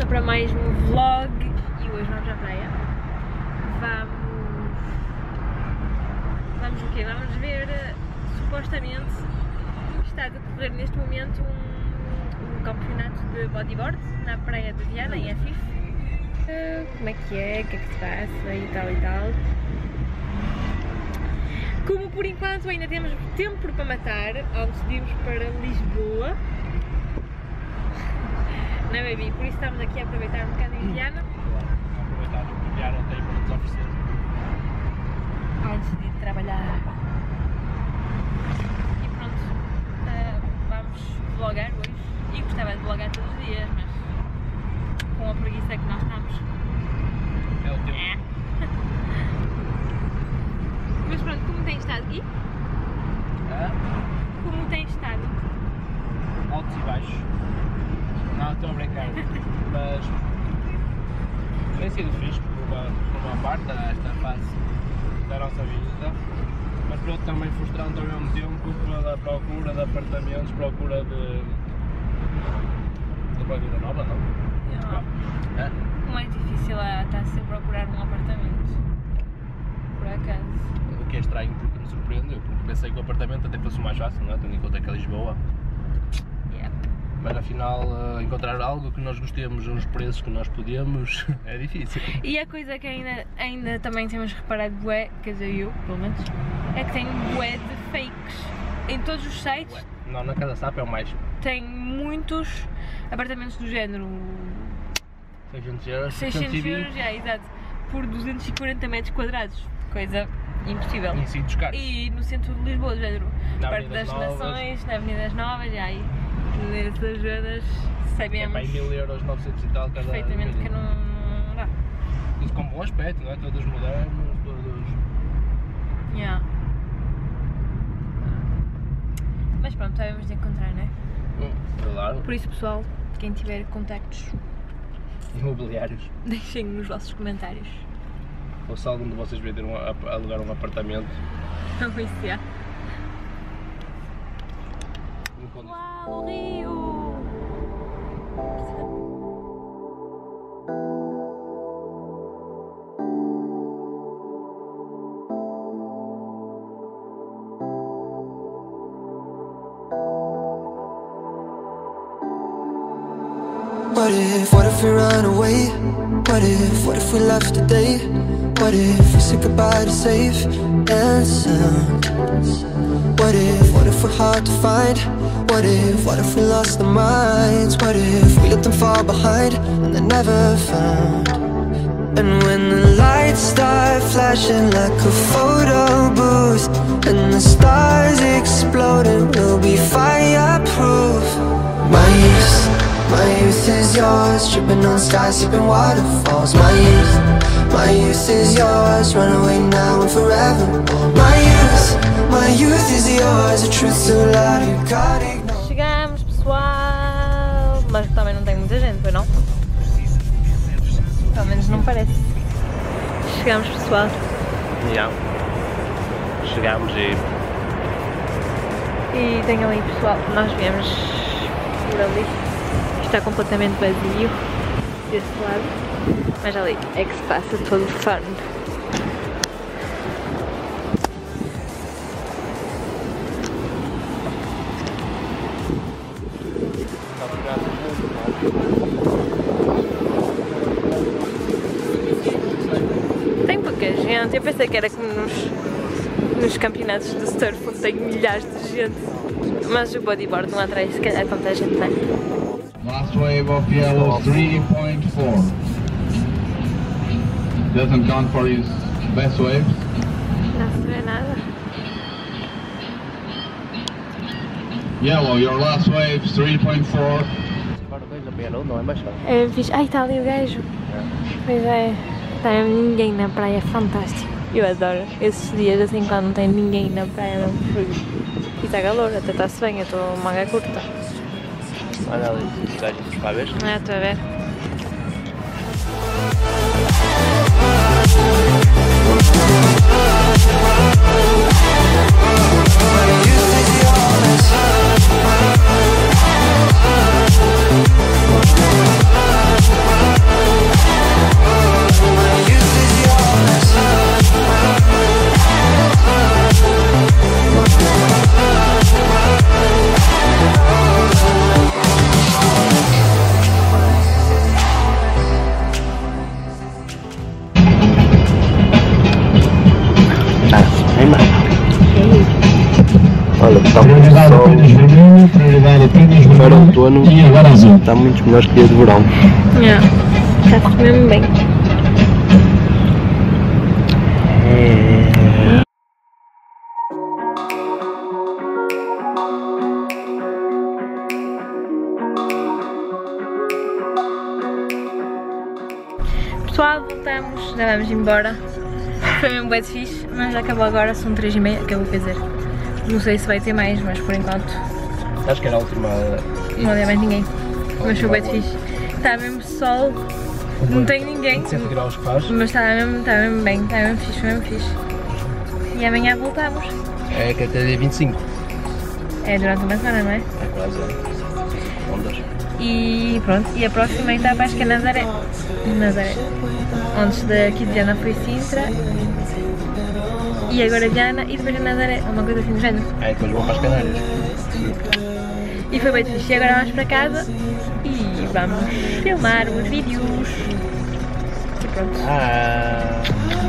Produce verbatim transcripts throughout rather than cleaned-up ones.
volta para mais um vlog e hoje vamos à praia. Vamos... Vamos o quê? Vamos ver, supostamente, está a decorrer neste momento um, um campeonato de bodyboard na praia de Viana, em Afif. Uh, como é que é, o que é que se passa e tal e tal. Como por enquanto ainda temos tempo para matar, antes de irmos para Lisboa. Não é, baby? Por isso estamos aqui a aproveitar um bocado em Viana. Aproveitar o que Viana tem para nos oferecer. Antes de trabalhar. E pronto, uh, vamos vlogar hoje. E gostava de vlogar todos os dias, mas com a preguiça que nós estamos. É o tempo. É. Mas pronto, como tem estado aqui? Hã? Como tem estado? Altos e baixos. Não, estou a brincar. Mas tem sido fixe por uma, por uma parte esta fase da nossa vida. Mas por outro também frustrante ao mesmo tempo pela procura de apartamentos, procura de, de uma vida nova, não? Não. É? O mais difícil é estar sempre a procurar um apartamento. Por acaso. O que é estranho porque me surpreendeu, porque pensei que o apartamento até fosse mais fácil, não é? Tendo em conta que é Lisboa. Yeah. Mas afinal, uh, encontrar algo que nós gostemos nos preços que nós podemos é difícil. E a coisa que ainda, ainda também temos reparado bué, quer dizer eu, pelo menos, é que tem bué de fakes. Em todos os sites Ué, não, na Casa Sap é o mais. tem muitos apartamentos do género seiscentos euros, seiscentos euros, já, exato, por duzentos e quarenta metros quadrados, coisa impossível. Em sítios caros. E no centro de Lisboa, do género, Na perto Avenida das das Novas. Nações, na Avenida das Novas, já aí, nessas zonas, É sabemos para aí mil euros, novecentos e tal cada. perfeitamente que não, não dá. Isso com bom aspecto, não é? Todos modernos, todos. Yeah. Mas pronto, sabemos de encontrar, não é? Hum, claro. Por isso, pessoal, quem tiver contactos, Imobiliários. deixem nos vossos comentários. Ou se algum de vocês vier ter um, a- alugar um apartamento. Não isso já. em condições. Uau, o rio! What if, what if we run away? What if, what if we left today? What if we said goodbye to safe and sound? What if, what if we're hard to find? What if, what if we lost our minds? What if we let them fall behind and they're never found? And when the lights start flashing like a photo booth and the stars exploding, we'll be fireproof. My youth, my youth is yours, dripping on skies, sipping waterfalls. My youth, my youth is yours, run away now and forever. My youth, my youth is yours, a truth so loud you can't ignore. Chegamos, pessoal! Mas também não tem muita gente, pois não? Pelo menos não parece. Chegamos, pessoal. Já. Chegámos e. E tem ali, pessoal, nós viemos por ali. Está completamente vazio desse lado. Mas ali é que se passa todo o fun. Tem pouca gente, eu pensei que era como nos, nos campeonatos de surf onde tem milhares de gente. Mas o bodyboard não atrai se calhar tanta gente, não é? Last wave of yellow three point four. Doesn't count for his best wave. Não se vê nada. Yellow, your last wave three point four. Agora veja bem, não é mais fácil. É fixe. Ai, está ali o gajo. Pois é. Está ninguém na praia, é fantástico. Eu adoro esses dias assim quando não tem ninguém na praia, não frio. E está calor, até está-se bem, eu estou manga curta. Olha ali, os gajos, para ver? Não é, estou a ver. My youth is yours. está muito sol. Para o outono está muito melhor que dia de verão. Yeah. Está-se mesmo bem. É... Pessoal, voltamos, já vamos embora. Foi mesmo bem fixe, mas já acabou agora, são três e meia, acabou, quer dizer. Não sei se vai ter mais, mas por enquanto Acho que era a última. não havia mais ninguém. Mas foi bem fixe. Está mesmo sol, não tem ninguém. cento graus que faz. Mas está mesmo, está mesmo bem, está mesmo fixe, foi mesmo fixe. E amanhã voltamos. É que até dia vinte e cinco. É durante uma semana, não é? É quase. É. Ondas. E pronto, e a próxima etapa acho que é Nazaré. Nazaré. Antes daqui de Viana foi Sintra. E agora Viana e depois a Nazaré, uma coisa assim do género. É, depois vou para as Canárias. E foi bem fixe. E agora vamos para casa e vamos filmar uns vídeos. E pronto. Ah.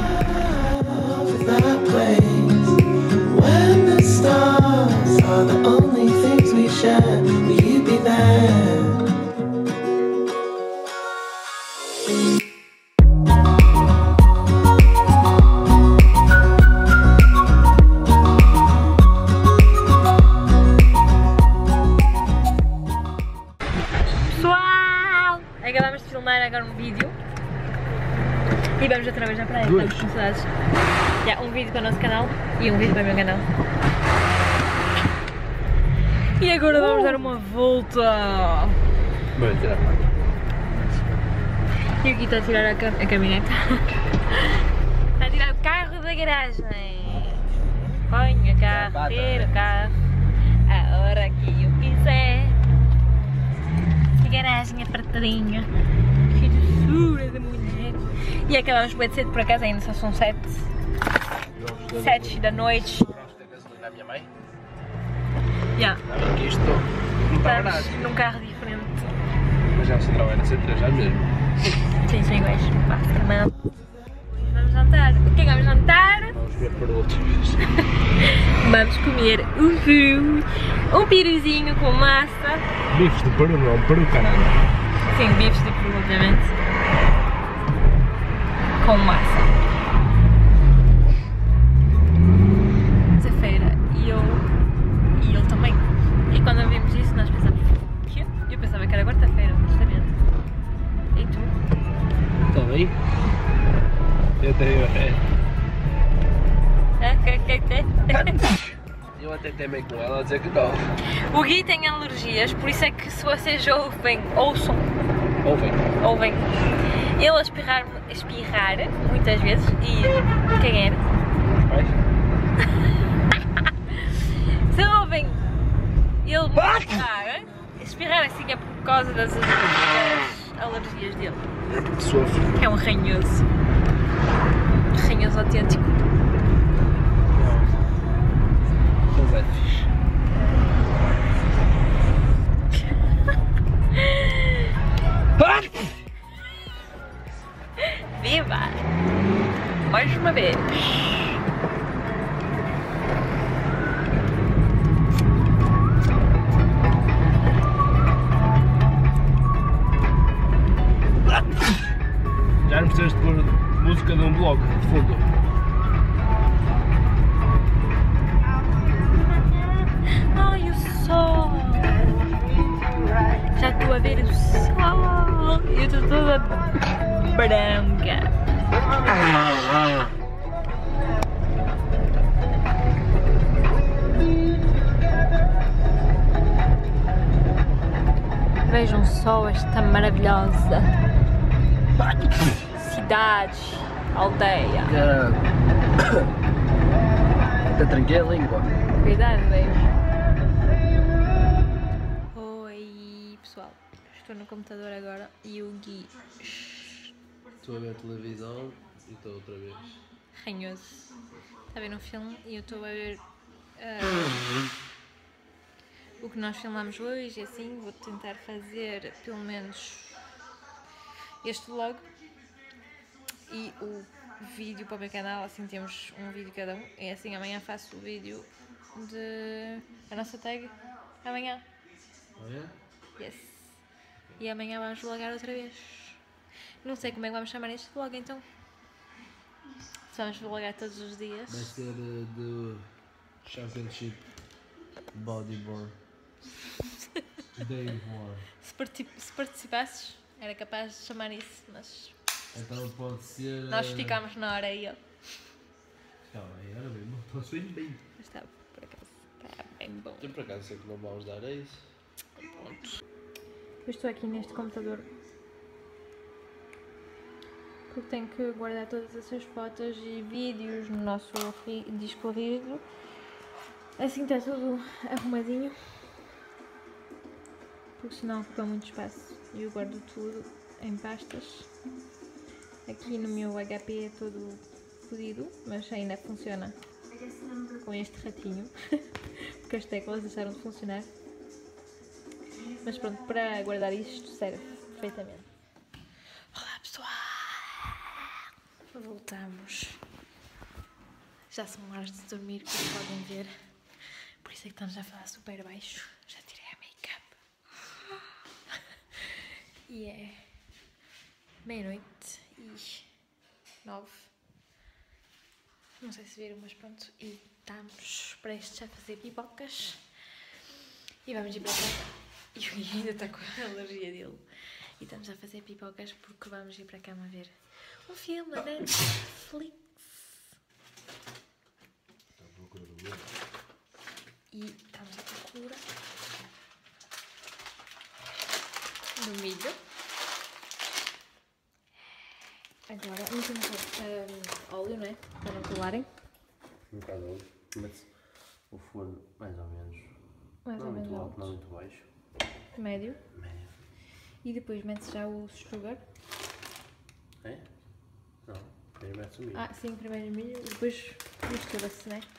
When the stars are the only things we share, will you be there? Pessoal! Acabamos de filmar agora um vídeo. E vamos outra vez à praia, estamos com saudades. Já, um vídeo para o nosso canal e um vídeo para o meu canal. E agora vamos dar uma volta. Bom, tirar. E aqui está a tirar a, cam a caminhoneta. Está a tirar o carro da garagem. Põe o carro, tira o carro. A hora que eu quiser. Que garagem apertadinha. Que doçura da mulher. E acabamos bem cedo por acaso, ainda só são sete. Sete da noite. Vamos ter gasolina à minha mãe. Já. Não, que isto não está barato. Estamos num carro diferente. Mas já o Central é na C três, já mesmo. Sim, são iguais, basicamente. Vamos jantar. O que é que vamos jantar? Vamos ver por outros. Vamos comer um peru. Um piruzinho com massa. Bifes de peru não, peru caralho. Sim, bifes de peru, obviamente. Com massa. Terça-feira. E eu... E ele também. E quando vimos isso, nós pensamos... Que? Eu pensava que era quarta-feira, honestamente. E tu? Também? Eu tenho... É. É, que, que, que? Eu até temei com ela a dizer que não. O Gui tem alergias, por isso é que se vocês ouvem, ouçam, Ouvem. ouvem, ele a espirrar, espirrar muitas vezes e quem era? Vais? Se ouvem ele espirrar, espirrar assim é por causa das, das alergias dele. É porque sofre. É um ranhoso. Ranhoso autêntico. Mas é fixe. Viva! Mais uma vez! Já não precisas de pôr música de um blog de fundo. Ai, o sol! Já estou a ver o sol! Eu estou toda branca! Vejam só esta maravilhosa cidade, aldeia. Até tranquei a língua. Cuidado, baby. Oi, pessoal. Estou no computador agora e o Gui Estou a ver a televisão e estou outra vez. ranhoso. Está a ver um filme e eu estou a ver uh, o que nós filmamos hoje. Assim, vou tentar fazer pelo menos este vlog e o vídeo para o meu canal. Assim temos um vídeo cada um. E assim amanhã faço o vídeo de a nossa tag amanhã. Oh, yeah? Yes. E amanhã vamos vlogar outra vez. Não sei como é que vamos chamar este vlog então. Se vamos vlogar todos os dias. Vai ser uh, do Championship Bodyboard Day One. Se, particip se participasses, era capaz de chamar isso, mas Então pode ser. Uh... nós ficámos na hora aí, ó. Calma aí, era mesmo. Posso ir bem. Mas está, por acaso, está bem bom. Eu por acaso sei que não vamos dar a isso. Eu estou aqui neste computador porque tenho que guardar todas essas fotos e vídeos no nosso disco rígido. Assim está tudo arrumadinho, porque senão ocupa muito espaço e eu guardo tudo em pastas. Aqui no meu H P é todo fodido, mas ainda funciona com este ratinho, porque as teclas deixaram de funcionar. Mas pronto, para guardar isto serve perfeitamente. Olá pessoal! Voltamos. Já são horas de dormir, como podem ver. Por isso é que estamos a falar super baixo. Já tirei a make-up. E é meia-noite e nove. Não sei se viram, mas pronto. E estamos prestes a fazer pipocas. E vamos ir para cá. E o Gui ainda está com a alergia dele. E estamos a fazer pipocas porque vamos ir para a cama ver um filme da Netflix. E estamos à procura do milho. Agora, não temos um, óleo, não é? Para não colarem. Um bocado de óleo. Mete o forno mais ou menos. Mais não ou menos muito alto. alto, não muito baixo. Médio. Médio. E depois mete já o sugar. É? Não. Primeiro mete o milho. Ah, sim, primeiro o milho e depois mistura-se, né?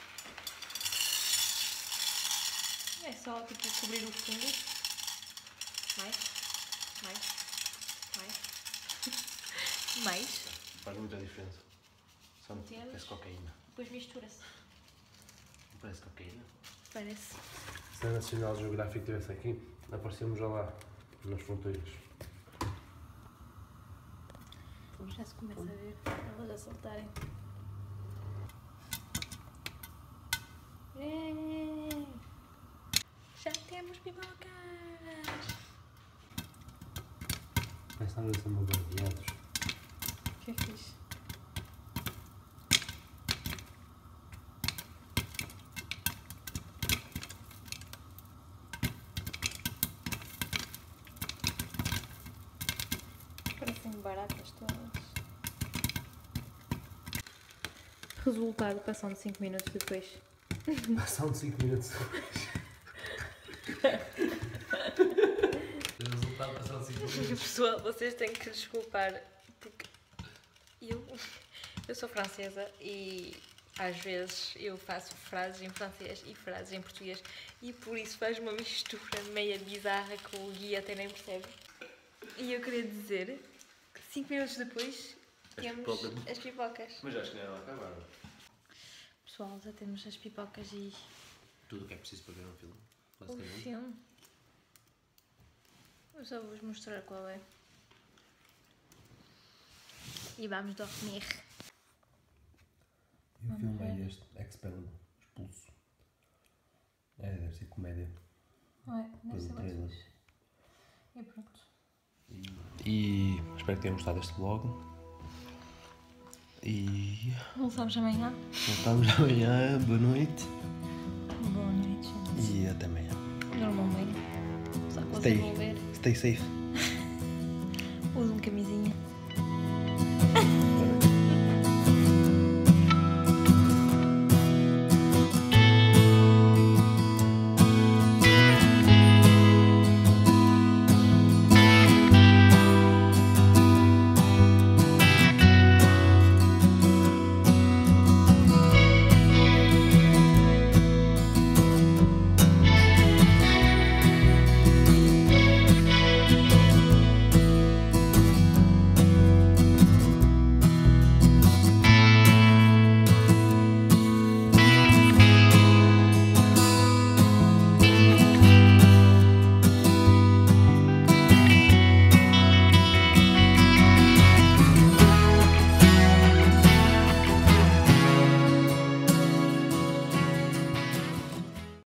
É só tipo cobrir o fundo. Mais, mais, mais, mais. Faz muita diferença. Só Entendes? parece cocaína. Depois mistura-se. Não parece cocaína? Parece. Se a National Geographic estivesse aqui, aparecemos já lá, nas fronteiras. Já se começa a ver elas a saltarem. É. Já temos pipocas! Parece que estamos a ser bombardeados. O que é fixe? Parecem baratas todas. Resultado passando cinco minutos depois. Passam de cinco minutos depois. O resultado passou de cinco minutos. Pessoal, vocês têm que desculpar porque eu, eu sou francesa e às vezes eu faço frases em francês e frases em português e por isso faz uma mistura meia bizarra que o Gui até nem percebe. E eu queria dizer que cinco minutos depois temos pipocas. as pipocas. Mas acho que não acabaram. Pessoal, já temos as pipocas e Tudo o que é preciso para ver um filme, o basicamente. filme. Eu só vou-vos mostrar qual é. E vamos dormir. E o Vamos filme é ver. este, Expelliarmus, Expulso. É, deve ser comédia. Não é? Deve ser Pelo muito trailer. fixe. E pronto. E espero que tenham gostado deste vlog. E Voltamos amanhã. voltamos amanhã. Boa noite. Boa noite, gente. E até amanhã. Normalmente. Só que Stay, vocês vão ver. stay safe. Usam camisinha.